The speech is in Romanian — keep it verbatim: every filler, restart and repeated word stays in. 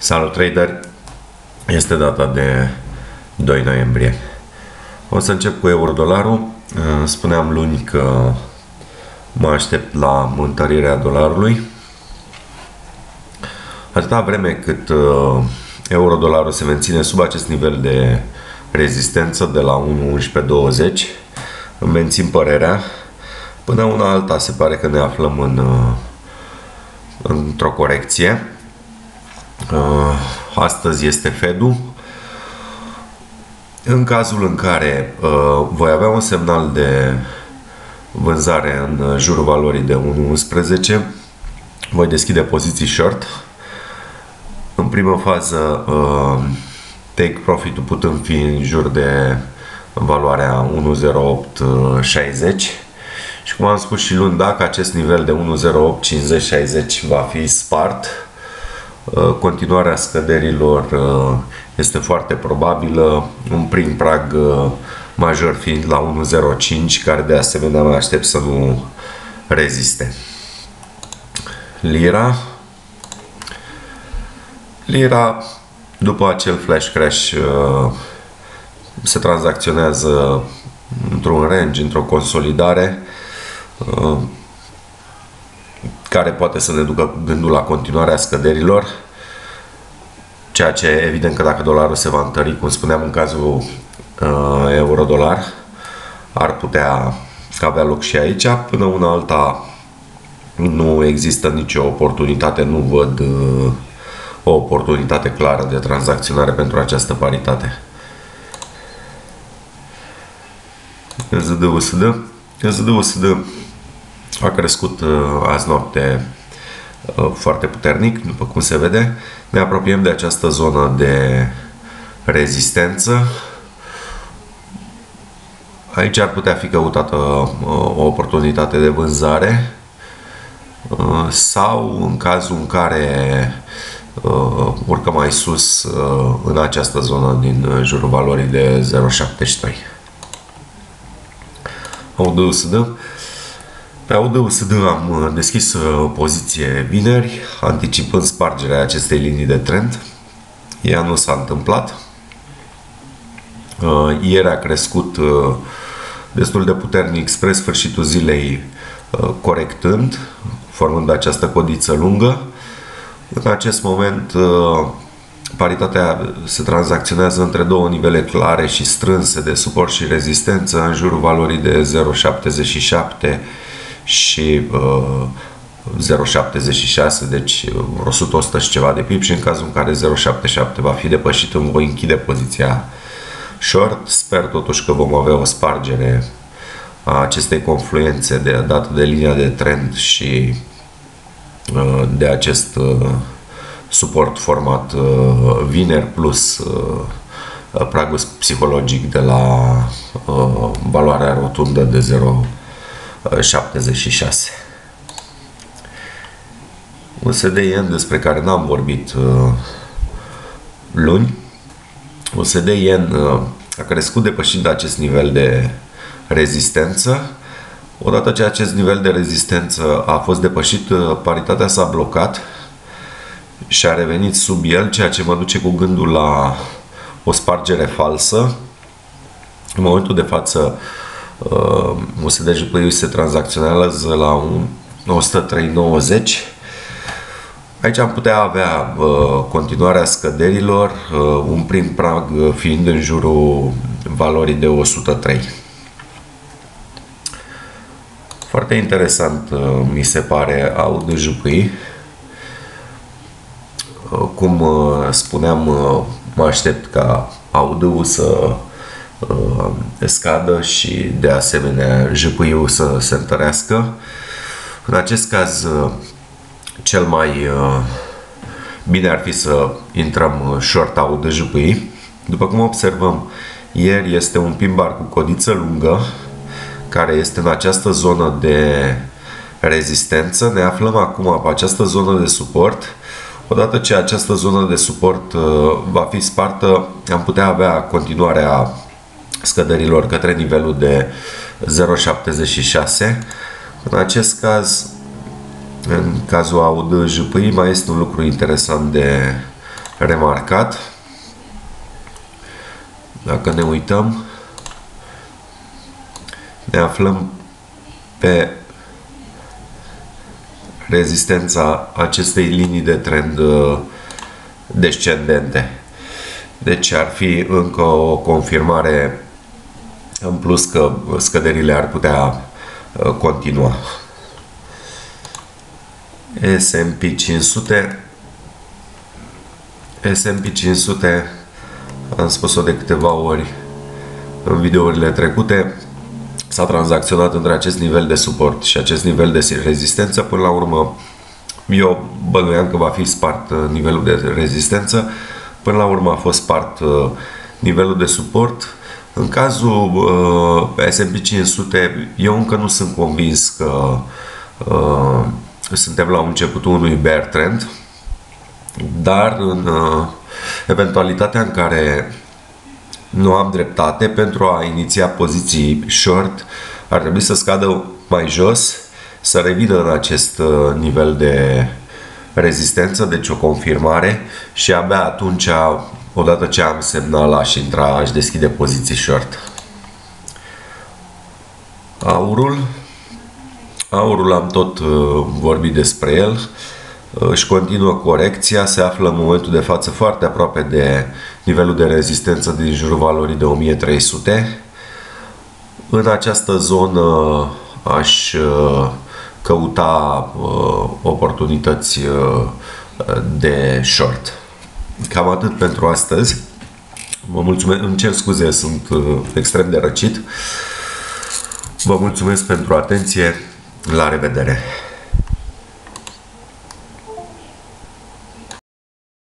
Salut trader! Este data de doi noiembrie. O să încep cu euro-dolarul. Spuneam luni că mă aștept la întărirea dolarului. Atâta vreme cât euro-dolarul se menține sub acest nivel de rezistență de la unu virgulă unsprezece douăzeci, îmi mențin părerea. Până una alta se pare că ne aflăm în, într-o corecție. Astăzi este Fed-ul. În cazul în care uh, voi avea un semnal de vânzare în jurul valorii de unu virgulă unsprezece, voi deschide poziții short. În primă fază, uh, take profit-ul putând fi în jur de valoarea unu virgulă zero opt șaizeci. Și cum am spus și luni, dacă acest nivel de unu virgulă zero opt cincizeci șaizeci va fi spart, continuarea scăderilor este foarte probabilă, un prim prag major fiind la unu virgulă zero cinci, care de asemenea mă aștept să nu reziste. Lira. Lira, după acel flash crash, se tranzacționează într-un range, într-o consolidare care poate să ne ducă gândul la continuarea scăderilor, ceea ce evident că dacă dolarul se va întări, cum spuneam în cazul uh, euro-dolar, ar putea avea loc și aici. Până una alta nu există nicio oportunitate, nu văd uh, o oportunitate clară de tranzacționare pentru această paritate. Z D U S D. Z D U S D a crescut uh, azi noapte uh, foarte puternic, după cum se vede. Ne apropiem de această zonă de rezistență. Aici ar putea fi căutată uh, o oportunitate de vânzare uh, sau în cazul în care uh, urcă mai sus uh, în această zonă din jurul valorii de zero virgulă șaptezeci și trei. A U D U S D. Pe A U D U S D am deschis o poziție vineri, anticipând spargerea acestei linii de trend. Ea nu s-a întâmplat. Ieri a crescut destul de puternic spre sfârșitul zilei, corectând, formând această codiță lungă. În acest moment, paritatea se tranzacționează între două nivele clare și strânse de suport și rezistență, în jurul valorii de zero virgulă șaptezeci și șapte și uh, zero virgulă șaptezeci și șase, deci o sută, o sută și ceva de pip, și în cazul în care zero virgulă șaptezeci și șapte va fi depășit, îmi voi închide poziția short. Sper totuși că vom avea o spargere a acestei confluențe de dată de linia de trend și uh, de acest uh, suport format uh, vineri, plus uh, pragul psihologic de la uh, valoarea rotundă de zero virgulă șaptezeci și șase. U S D Yen, despre care n-am vorbit uh, luni. U S D Yen uh, a crescut depășind acest nivel de rezistență. Odată ce acest nivel de rezistență a fost depășit, uh, paritatea s-a blocat și a revenit sub el, ceea ce mă duce cu gândul la o spargere falsă. În momentul de față, uh, U S D J P Y se tranzacționează la o sută trei virgulă nouăzeci. Aici am putea avea uh, continuarea scăderilor, uh, un prim prag fiind în jurul valorii de o sută trei. Foarte interesant uh, mi se pare A U D J P Y. Uh, cum uh, spuneam, uh, mă aștept ca A U D U să uh, scadă și de asemenea J P Y-ul să se întărească. În acest caz, uh, cel mai uh, bine ar fi să intrăm short A U D J P Y. După cum observăm, ieri este un pin bar cu codiță lungă care este în această zonă de rezistență. Ne aflăm acum pe această zonă de suport. Odată ce această zonă de suport uh, va fi spartă, am putea avea continuarea scăderilor către nivelul de zero virgulă șaptezeci și șase. În acest caz, în cazul A U D J P Y, mai este un lucru interesant de remarcat. Dacă ne uităm, ne aflăm pe rezistența acestei linii de trend descendente. Deci ar fi încă o confirmare în plus că scăderile ar putea continua. S and P cinci sute S and P cinci sute, am spus-o de câteva ori în videourile trecute, s-a tranzacționat între acest nivel de suport și acest nivel de rezistență. Până la urmă, eu bănuiam că va fi spart nivelul de rezistență. Până la urmă a fost spart nivelul de suport. În cazul uh, S and P cinci sute, eu încă nu sunt convins că uh, suntem la începutul unui bear trend, dar în uh, eventualitatea în care nu am dreptate, pentru a iniția poziții short, ar trebui să scadă mai jos, să revină în acest uh, nivel de rezistență, deci o confirmare, și abia atunci, odată ce am semnal, aș intra, aș deschide poziții short. Aurul. Aurul am tot uh, vorbit despre el. Își continuă corecția, se află în momentul de față foarte aproape de nivelul de rezistență din jurul valorii de o mie trei sute. În această zonă aș căuta oportunități de short. Cam atât pentru astăzi. Vă mulțumesc, îmi cer scuze, sunt extrem de răcit. Vă mulțumesc pentru atenție. La revedere!